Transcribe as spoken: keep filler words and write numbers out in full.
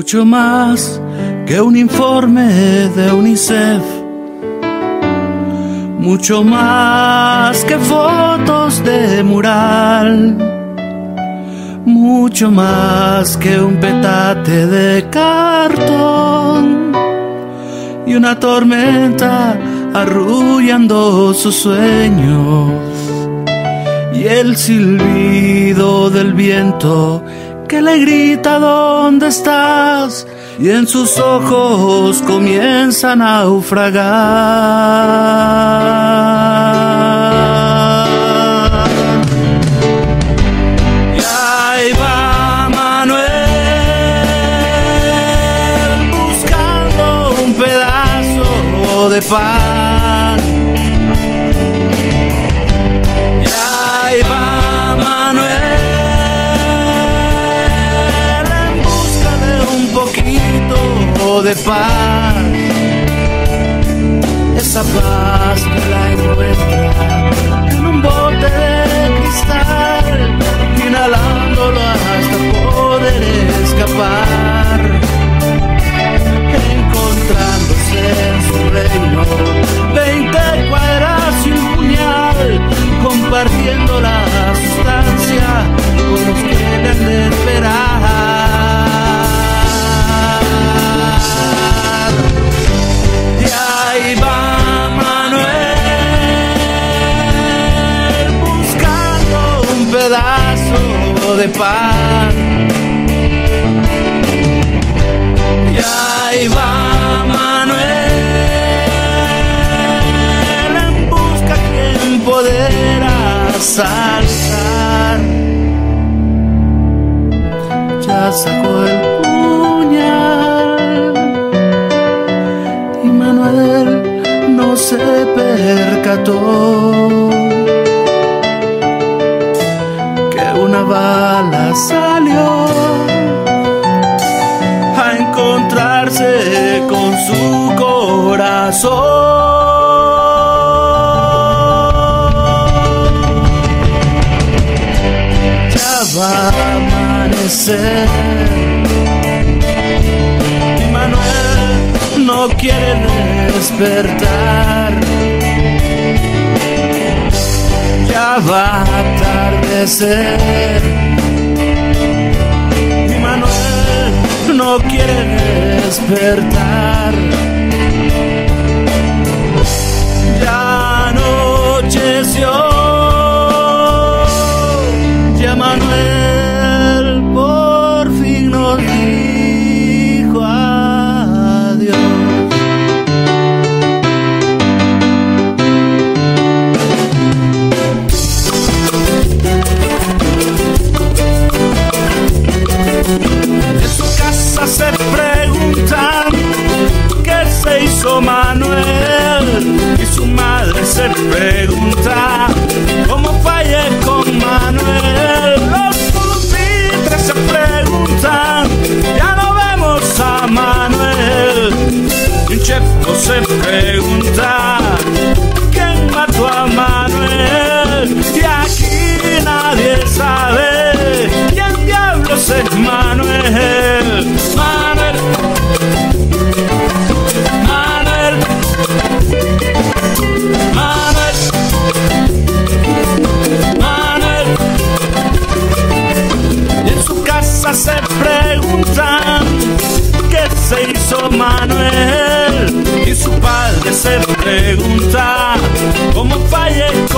mucho más que un informe de UNICEF, mucho más que fotos de mural, mucho más que un petate de cartón y una tormenta arrullando sus sueños, y el silbido del viento que le grita ¿dónde estás? Y en sus ojos comienza a naufragar. Y ahí va Manuel buscando un pedazo de pan. Y ahí va Manuel de paz, esa paz que la encuentra en un bote de cristal, inhalándolo hasta poder escapar, encontrándose en su reino, veinte cuadras y un puñal, compartiendo la sustancia con los que le han de esperar. Ahí va Manuel buscando un pedazo de pan. Y ahí va Manuel en busca de quien poder asaltar. Ya sacó el no se percató que una bala salió a encontrarse con su corazón. Ya va a amanecer y Manuel no quiere despertar. Ya va a atardecer y Manuel no quiere despertar. Ya anocheció, ya Manuel por fin nos dijo adiós. Se preguntan qué se hizo Manuel, y su madre se pregunta cómo fallé con Manuel. Los pupitres se preguntan, ya no vemos a Manuel. Y un chef se pregunta quién mató a Manuel, y aquí nadie sabe quién diablos es Manuel. Manuel, Manuel, Manuel, Manuel. Y en su casa se preguntan qué se hizo Manuel, y su padre se pregunta cómo fallé